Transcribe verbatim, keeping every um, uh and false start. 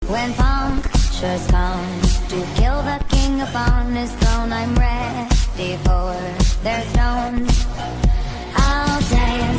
When punctures come to kill the king upon his throne, I'm ready for their stones. I'll dance